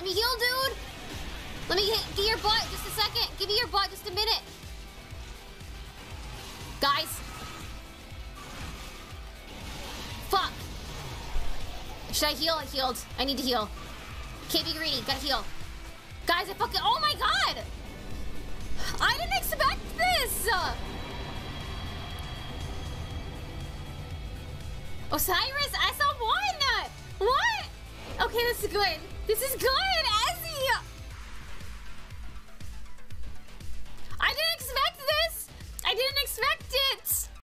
me heal, dude. Let me get your butt just a second. Give me your butt just a minute. Guys. Fuck. Should I heal? I healed. I need to heal. Can't be greedy. Gotta heal. Guys, I fucking... Oh my god! I didn't expect this! Osiris SL1! What? Okay, this is good. This is good!